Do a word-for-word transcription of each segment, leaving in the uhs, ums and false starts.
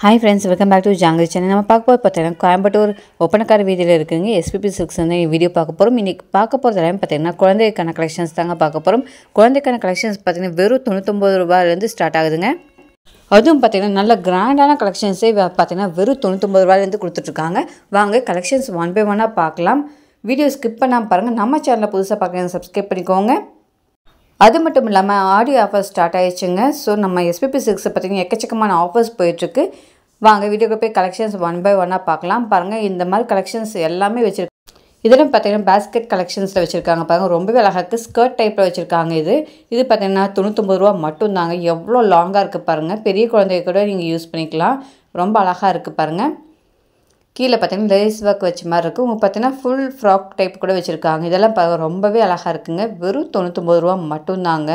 Hi friends, welcome back to Jungle Channel. நம்ம பார்க்க போகிறது பார்த்தீங்கன்னா கோயம்புத்தூர் ஒப்பனக்கார வீதியில் இருக்குங்க எஸ்பிபி சில்க்ஸ் வந்து வீடியோ பார்க்க போகிறோம். இன்றைக்கி பார்க்க போகிறது எல்லாமே பார்த்தீங்கன்னா குழந்தைக்கான கலெக்ஷன்ஸ் தாங்க பார்க்க போகிறோம். குழந்தைக்கான கலெக்ஷன்ஸ் பார்த்தீங்கன்னா வெறும் தொண்ணூத்தொம்பது ரூபாயிலேருந்து ஸ்டார்ட் ஆகுதுங்க. அதுவும் பார்த்தீங்கன்னா நல்ல கிராண்டான கலெக்ஷன்ஸே பார்த்தீங்கன்னா வெறும் தொண்ணூத்தொம்பது ரூபாயிலேருந்து கொடுத்துட்ருக்காங்க. வாங்க கலெக்ஷன்ஸ் ஒன் பை ஒன்னாக பார்க்கலாம். வீடியோ ஸ்கிப் பண்ணாமல் பாருங்கள். நம்ம சேனலில் புதுசாக பார்க்குறீங்க சப்ஸ்கிரைப் பண்ணிக்கோங்க. அது மட்டும் இல்லாமல் ஆடியோ ஆஃபர்ஸ் ஸ்டார்ட் ஆகிடுச்சுங்க. ஸோ நம்ம எஸ்பிபி சில்க்ஸை பார்த்தீங்கன்னா எக்கச்சக்கமான ஆஃபர்ஸ் போயிட்டுருக்கு. வாங்க வீடியோக்கு போய் கலெக்ஷன்ஸ் ஒன் பை ஒன்னாக பார்க்கலாம். பாருங்கள் இந்த மாதிரி கலெக்ஷன்ஸ் எல்லாமே வச்சுருக்கு. இதெல்லாம் பார்த்தீங்கன்னா பேஸ்கெட் கலெக்ஷன்ஸில் வச்சுருக்காங்க. பாருங்கள் ரொம்பவே அழகாக இருக்குது. ஸ்கர்ட் டைப்பில் வச்சுருக்காங்க. இது இது பார்த்தீங்கன்னா தொண்ணூத்தொம்பது ரூபா மட்டும் தாங்க. எவ்வளோ லாங்காக இருக்குது பாருங்கள். பெரிய குழந்தைய கூட நீங்கள் யூஸ் பண்ணிக்கலாம். ரொம்ப அழகாக இருக்குது பாருங்கள். கீழே பார்த்தீங்கன்னா லேஸ் ஒர்க் வச்ச மாதிரி இருக்குது. உங்களுக்கு பார்த்தீங்கன்னா ஃபுல் ஃப்ராக் டைப் கூட வச்சுருக்காங்க. இதெல்லாம் பாருங்கள் ரொம்பவே அழகாக இருக்குங்க. வெறும் தொண்ணூத்தொம்பது ரூபா மட்டும்தாங்க.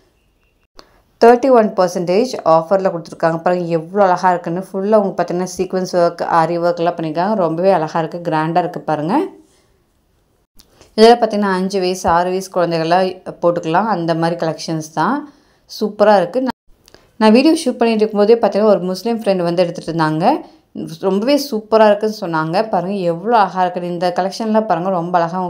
தேர்ட்டி ஒன் பர்சன்டேஜ் ஆஃபரில் கொடுத்துருக்காங்க. பாருங்கள் எவ்வளோ அழகாக இருக்குன்னு. ஃபுல்லாக உங்களுக்கு பார்த்தீங்கன்னா சீக்வன்ஸ் ஒர்க் ஆரி ஒர்க்லாம் பண்ணியிருக்காங்க. ரொம்பவே அழகாக இருக்குது. கிராண்டாக இருக்குது பாருங்கள். இதெல்லாம் பார்த்தீங்கன்னா அஞ்சு வயசு ஆறு வயசு குழந்தைகள்லாம் போட்டுக்கலாம். அந்த மாதிரி கலெக்ஷன்ஸ் தான். சூப்பராக இருக்குது. நான் வீடியோ ஷூட் பண்ணிட்டு இருக்கும்போதே பார்த்தீங்கன்னா ஒரு முஸ்லீம் ஃப்ரெண்ட் வந்து எடுத்துகிட்டு இருந்தாங்க. ரொம்பவே சூப்பராக இருக்குதுன்னு சொன்னாங்க. பாருங்கள் எவ்வளோ அழகாக இருக்குது. இந்த கலெக்ஷன்லாம் பாருங்கள் ரொம்ப அழகாக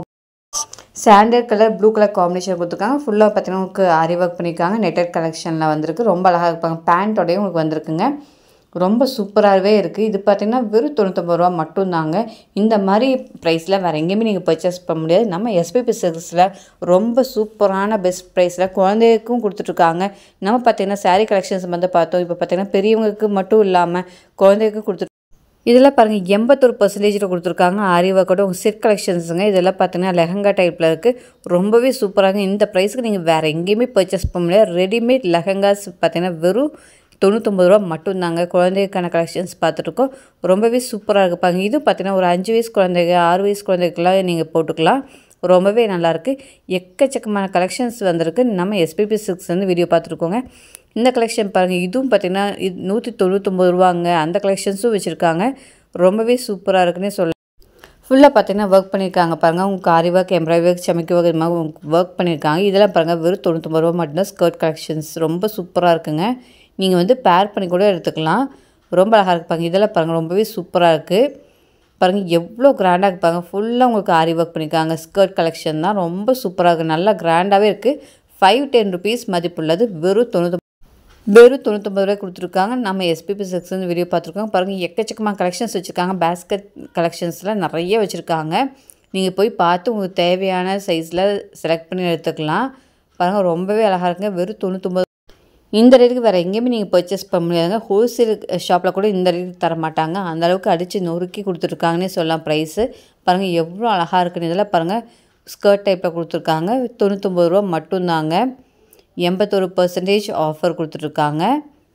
sandal colour blue colour combination கொடுத்துருக்காங்க. ஃபுல்லாக பார்த்தீங்கன்னா உங்களுக்கு ஆரி ஒர்க் பண்ணியிருக்காங்க. நெட்டட் கலெக்ஷனில் வந்திருக்கு. ரொம்ப அழகாக இருப்பாங்க. பேண்ட்டோடையும் உங்களுக்கு வந்திருக்குங்க. ரொம்ப சூப்பராகவே இருக்குது. இது பார்த்திங்கன்னா வெறும் தொண்ணூத்தொம்பது ரூபா மட்டும்தாங்க. இந்த மாதிரி ப்ரைஸில் வேறு எங்கேயுமே நீங்கள் பர்ச்சேஸ் பண்ண முடியாது. நம்ம எஸ்பிபி சில்க்ஸில் ரொம்ப சூப்பரான பெஸ்ட் ப்ரைஸில் குழந்தைக்கும் கொடுத்துட்ருக்காங்க. நம்ம பார்த்திங்கன்னா சாரீ கலெக்ஷன்ஸ் வந்து பார்த்தோம். இப்போ பார்த்திங்கன்னா பெரியவங்களுக்கு மட்டும் இல்லாமல் குழந்தைக்கும் கொடுத்துட்டு இதெல்லாம் பாருங்கள் எண்பத்தொரு பர்சன்டேஜில் கொடுத்துருக்காங்க. ஆரி ஒர்க்கோட உங்கள் செட் கலெக்ஷன்ஸுங்க. இதெல்லாம் பார்த்தீங்கன்னா லெஹங்கா டைப்பில் இருக்குது. ரொம்பவே சூப்பராக. இந்த ப்ரைஸுக்கு நீங்கள் வேறு எங்கேயுமே பர்ச்சேஸ் பண்ண முடியாது. ரெடிமேட் லெஹங்காஸ் பார்த்தீங்கன்னா வெறும் தொண்ணூத்தொம்பது ரூபா மட்டும்தாங்க. குழந்தைக்கான கலெக்ஷன்ஸ் பார்த்துட்ருக்கோம். ரொம்பவே சூப்பராக இருக்குப்பாங்க. இது பார்த்தீங்கன்னா ஒரு அஞ்சு வயசு குழந்தைங்க ஆறு வயசு குழந்தைக்கெல்லாம் நீங்கள் போட்டுக்கலாம். ரொம்பவே நல்லாயிருக்கு. எக்கச்சக்கமான கலெக்ஷன்ஸ் வந்திருக்கு. நம்ம எஸ்பிபி சில்க்ஸ் வந்து வீடியோ பார்த்துருக்கோங்க. இந்த கலெக்ஷன் பாருங்கள். இதுவும் பார்த்திங்கன்னா இது நூற்றி தொண்ணூத்தொம்பது ரூபாங்க. அந்த கலெக்ஷன்ஸும் வச்சுருக்காங்க. ரொம்பவே சூப்பராக இருக்குன்னே சொல்லலாம். ஃபுல்லாக பார்த்திங்கன்னா ஒர்க் பண்ணியிருக்காங்க பாருங்கள். உங்களுக்கு ஆரி ஒர்க் எம்ப்ராய்டரி ஒர்க் சமைக்க ஒர்க் இது மாதிரி ஒர்க் பண்ணியிருக்காங்க. இதெல்லாம் பாருங்கள் வெறும் தொண்ணூத்தொம்பது ரூபா மட்டும்தான். ஸ்கர்ட் கலெக்ஷன்ஸ் ரொம்ப சூப்பராக இருக்குங்க. நீங்கள் வந்து பேர் பண்ணி கூட எடுத்துக்கலாம். ரொம்ப அழகாக இருப்பாங்க. இதெல்லாம் பாருங்கள் ரொம்பவே சூப்பராக இருக்குது. பாருங்கள் எவ்வளோ கிராண்டாக இருப்பாங்க. ஃபுல்லாக உங்களுக்கு ஆரி ஒர்க் பண்ணியிருக்காங்க. ஸ்கர்ட் கலெக்ஷன் தான். ரொம்ப சூப்பராக இருக்குது. நல்லா கிராண்டாகவே இருக்குது. ஃபைவ் டென் ருபீஸ் மதிப்புள்ளது. வெறும் தொண்ணூத்தொம்பது வெறும் தொண்ணூத்தொம்பது ரூபாய் கொடுத்துருக்காங்க. நம்ம எஸ்பிபி சில்க்ஸ் வந்து வீடியோ பார்த்துருக்கோங்க. பாருங்கள் எக்கச்சக்கமாக கலெக்ஷன்ஸ் வச்சுருக்காங்க. பேஸ்கெட் கலெக்ஷன்ஸ்லாம் நிறைய வச்சுருக்காங்க. நீங்கள் போய் பார்த்து உங்களுக்கு தேவையான சைஸில் செலக்ட் பண்ணி எடுத்துக்கலாம். பாருங்கள் ரொம்பவே அழகாக இருக்குங்க. வெறும் தொண்ணூத்தொம்பது இந்த ரேட்டுக்கு வேறு எங்கேயுமே நீங்கள் பர்ச்சேஸ் பண்ண முடியாதுங்க. ஹோல்சேல் ஷாப்பில் கூட இந்த ரேட்டுக்கு தர மாட்டாங்க. அந்தளவுக்கு அடித்து நொறுக்கி கொடுத்துருக்காங்கன்னே சொல்லலாம் ப்ரைஸு. பாருங்கள் எவ்வளோ அழகாக இருக்குன்னு. இதெல்லாம் பாருங்கள் ஸ்கர்ட் டைப்பில் கொடுத்துருக்காங்க. தொண்ணூத்தொம்பது ரூபா மட்டும்தாங்க. எண்பத்தொரு பர்சன்டேஜ் ஆஃபர் கொடுத்துட்ருக்காங்க.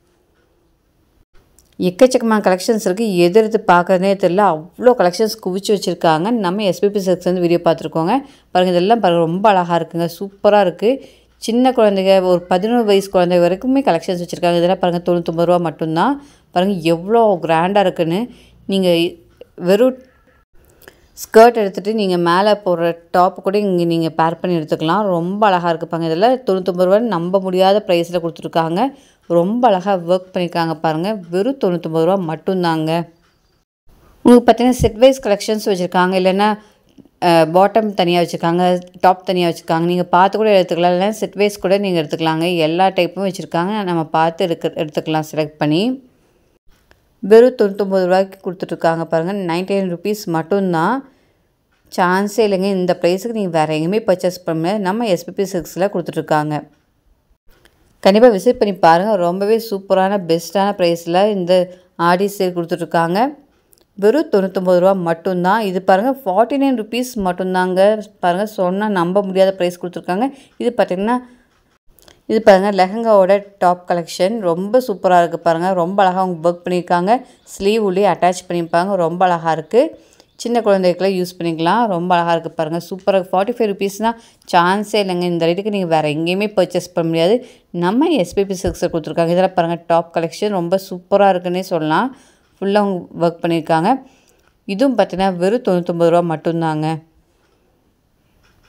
எக்கச்சக்கமான கலெக்ஷன்ஸ் இருக்குது. எது எடுத்து பார்க்குறதே தெரியல. அவ்வளோ கலெக்ஷன்ஸ் குவிச்சு வச்சுருக்காங்க. நம்ம எஸ்பிபி சில்க்ஸ் வந்து வீடியோ பார்த்துருக்கோங்க. பாருங்கள் இதெல்லாம் பாருங்கள் ரொம்ப அழகாக இருக்குங்க. சூப்பராக இருக்குது. சின்ன குழந்தைங்க ஒரு பதினோரு வயசு குழந்தை வரைக்குமே கலெக்ஷன்ஸ் வச்சுருக்காங்க. இதெல்லாம் பாருங்கள் தொண்ணூத்தொம்பது ரூபா மட்டும்தான். பாருங்கள் எவ்வளோ கிராண்டாக இருக்குன்னு. நீங்கள் வெறும் ஸ்கர்ட் எடுத்துகிட்டு நீங்கள் மேலே போடுற டாப்பு கூட இங்கே நீங்கள் பேர் பண்ணி எடுத்துக்கலாம். ரொம்ப அழகாக இருக்குப்பாங்க. இதில் தொண்ணூத்தொம்பது ரூபா நம்ப முடியாத ப்ரைஸில் கொடுத்துருக்காங்க. ரொம்ப அழகாக ஒர்க் பண்ணியிருக்காங்க பாருங்கள். வெறும் தொண்ணூத்தொம்பது ரூபா மட்டும்தாங்க. உங்களுக்கு பார்த்தீங்கன்னா செட் வைஸ் கலெக்ஷன்ஸ் வச்சுருக்காங்க. இல்லைன்னா பாட்டம் தனியாக வச்சுருக்காங்க. டாப் தனியாக வச்சுருக்காங்க. நீங்கள் பார்த்து கூட எடுத்துக்கலாம். இல்லைனா செட் வைஸ் கூட நீங்கள் எடுத்துக்கலாங்க. எல்லா டைப்பும் வச்சுருக்காங்க. நம்ம பார்த்து எடுக்க எடுத்துக்கலாம் செலக்ட் பண்ணி. வெறும் தொண்ணூத்தொம்பது ரூபாய்க்கு கொடுத்துட்ருக்காங்க பாருங்கள். நைன்டி நைன் ருபீஸ் மட்டும்தான். சான்ஸே இல்லைங்க. இந்த ப்ரைஸுக்கு நீங்கள் வேறு எங்கேயுமே பர்ச்சேஸ் பண்ண நம்ம எஸ்பிபி சில்க்ஸில் கொடுத்துட்ருக்காங்க. கண்டிப்பாக விசிட் பண்ணி பாருங்கள். ரொம்பவே சூப்பரான பெஸ்ட்டான ப்ரைஸில் இந்த ஆடி சேல் கொடுத்துட்ருக்காங்க. வெறும் தொண்ணூத்தொம்பது ரூபா மட்டும்தான். இது பாருங்கள் ஃபார்ட்டி நைன் ருபீஸ் மட்டும்தாங்க. பாருங்கள் சொன்னால் நம்ப முடியாத ப்ரைஸ் கொடுத்துருக்காங்க. இது பார்த்திங்கன்னா இது பாருங்கள் லெஹங்காவோட டாப் கலெக்ஷன். ரொம்ப சூப்பராக இருக்குது பாருங்கள். ரொம்ப அழகாக அவங்க ஒர்க் பண்ணியிருக்காங்க. ஸ்லீவ் உள்ளே அட்டாச் பண்ணியிருப்பாங்க. ரொம்ப அழகாக இருக்குது. சின்ன குழந்தைக்கெல்லாம் யூஸ் பண்ணிக்கலாம். ரொம்ப அழகாக இருக்குது பாருங்கள். சூப்பராக ஃபார்ட்டி ஃபைவ் ருபீஸ்னால் சான்ஸே இல்லைங்க. இந்த ரேட்டுக்கு நீங்கள் வேறு எங்கேயுமே பர்ச்சேஸ் பண்ண முடியாது. நம்ம எஸ்பிபி சில்க்ஸில் கொடுத்துருக்காங்க. இதெல்லாம் பாருங்கள் டாப் கலெக்ஷன் ரொம்ப சூப்பராக இருக்குன்னே சொல்லலாம். ஃபுல்லாக அவங்க ஒர்க் பண்ணியிருக்காங்க. இதுவும் பார்த்தீங்கன்னா வெறும் தொண்ணூத்தொம்பது ரூபா மட்டும்தாங்க.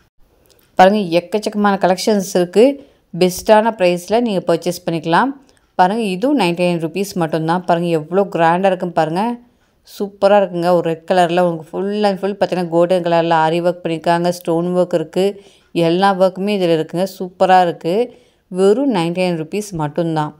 பாருங்கள் எக்கச்சக்கமான கலெக்ஷன்ஸ் இருக்குது. பெஸ்ட்டான ப்ரைஸில் நீங்கள் பர்ச்சேஸ் பண்ணிக்கலாம். பாருங்கள் இதுவும் நைன்ட்டி நைன் ருபீஸ் மட்டும்தான். பாருங்கள் எவ்வளோ கிராண்டாக இருக்குன்னு பாருங்கள். சூப்பராக இருக்குங்க. ஒரு ரெட் கலரில் உங்களுக்கு ஃபுல் அண்ட் ஃபுல் பார்த்தீங்கன்னா கோல்டன் கலரில் ஆரி ஒர்க் பண்ணியிருக்காங்க. ஸ்டோன் ஒர்க் இருக்குது. எல்லா ஒர்க்குமே இதில் இருக்குங்க. சூப்பராக இருக்குது. வெறும் நைன்ட்டி நைன் ருபீஸ் மட்டும்தான்.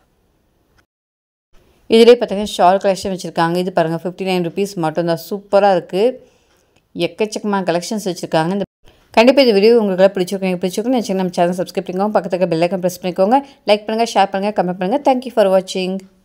இதிலே பார்த்தீங்கன்னா ஷால் கலெக்ஷன் வச்சுருக்காங்க. இது பாருங்கள் ஃபிஃப்டி நைன் ருபீஸ் மட்டும்தான். சூப்பராக இருக்குது. எக்கச்சக்கமான கலெக்ஷன்ஸ் வச்சுருக்காங்க. இந்த கண்டிப்பாக இந்த வீடியோ உங்களுக்கு பிடிச்சிருக்கீங்க பிடிச்சிருக்குன்னு நினச்சிங்க நம்ம சேனல் சப்ஸ்கிரைப் பண்ணிக்கோங்க. பக்கத்துக்கு பெல் ஐக்கான் ப்ரெஸ் பண்ணிக்கோங்க. லைக் பண்ணுங்கள், ஷேர் பண்ணுங்கள், கமெண்ட் பண்ணுங்கள். தேங்க்யூ ஃபார் வாட்சிங்.